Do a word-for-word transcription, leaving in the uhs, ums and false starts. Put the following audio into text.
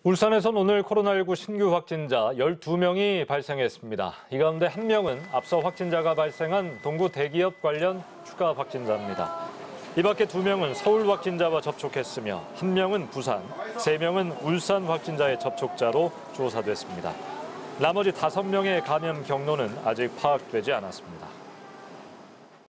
울산에선 오늘 코로나십구 신규 확진자 열두 명이 발생했습니다. 이 가운데 한 명은 앞서 확진자가 발생한 동구 대기업 관련 추가 확진자입니다. 이 밖에 두 명은 서울 확진자와 접촉했으며 한 명은 부산, 세 명은 울산 확진자의 접촉자로 조사됐습니다. 나머지 다섯 명의 감염 경로는 아직 파악되지 않았습니다.